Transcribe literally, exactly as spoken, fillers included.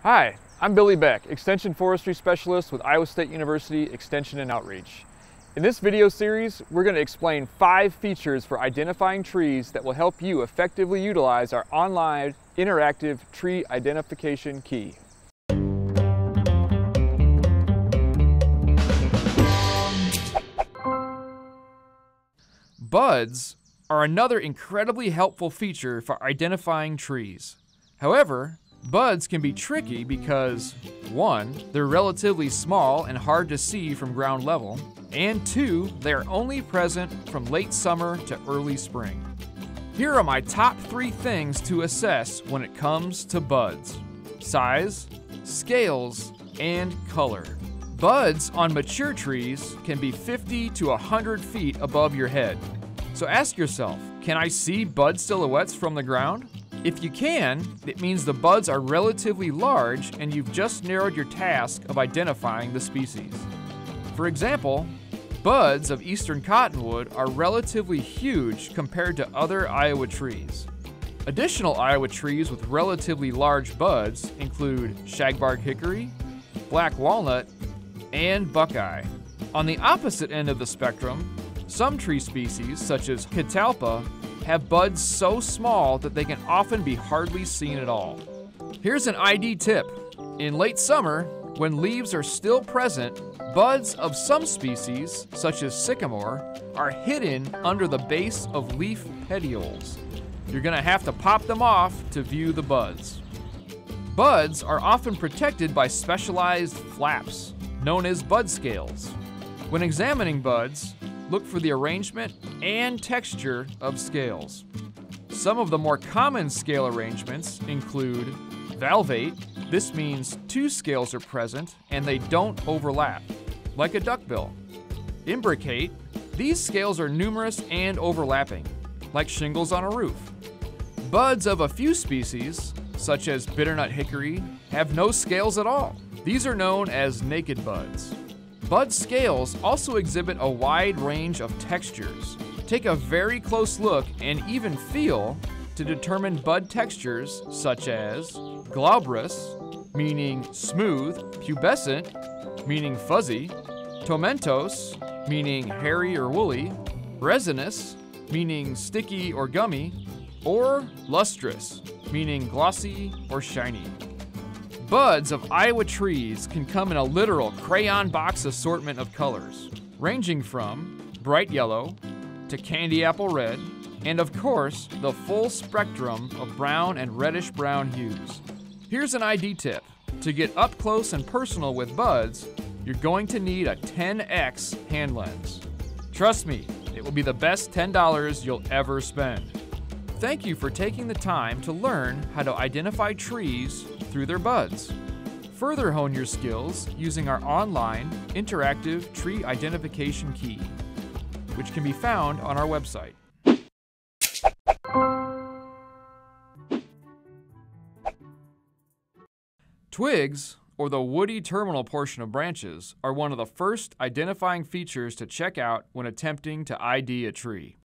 Hi, I'm Billy Beck, Extension Forestry Specialist with Iowa State University Extension and Outreach. In this video series, we're going to explain five features for identifying trees that will help you effectively utilize our online interactive tree identification key. Buds are another incredibly helpful feature for identifying trees. However, buds can be tricky because, one, they're relatively small and hard to see from ground level, and two, they are only present from late summer to early spring. Here are my top three things to assess when it comes to buds: size, scales, and color. Buds on mature trees can be fifty to one hundred feet above your head. So ask yourself, can I see bud silhouettes from the ground? If you can, it means the buds are relatively large and you've just narrowed your task of identifying the species. For example, buds of eastern cottonwood are relatively huge compared to other Iowa trees. Additional Iowa trees with relatively large buds include shagbark hickory, black walnut, and buckeye. On the opposite end of the spectrum, some tree species, such as catalpa, have buds so small that they can often be hardly seen at all. Here's an I D tip. In late summer, when leaves are still present, buds of some species, such as sycamore, are hidden under the base of leaf petioles. You're gonna have to pop them off to view the buds. Buds are often protected by specialized flaps, known as bud scales. When examining buds, look for the arrangement and texture of scales. Some of the more common scale arrangements include valvate. This means two scales are present and they don't overlap, like a duckbill. Imbricate. These scales are numerous and overlapping, like shingles on a roof. Buds of a few species, such as bitternut hickory, have no scales at all. These are known as naked buds. Bud scales also exhibit a wide range of textures. Take a very close look and even feel to determine bud textures such as glabrous, meaning smooth, pubescent, meaning fuzzy, tomentos, meaning hairy or woolly, resinous, meaning sticky or gummy, or lustrous, meaning glossy or shiny. Buds of Iowa trees can come in a literal crayon box assortment of colors, ranging from bright yellow to candy apple red, and of course, the full spectrum of brown and reddish brown hues. Here's an I D tip. To get up close and personal with buds, you're going to need a ten X hand lens. Trust me, it will be the best ten dollars you'll ever spend. Thank you for taking the time to learn how to identify trees through their buds. Further hone your skills using our online interactive tree identification key, which can be found on our website. Twigs, or the woody terminal portion of branches, are one of the first identifying features to check out when attempting to I D a tree.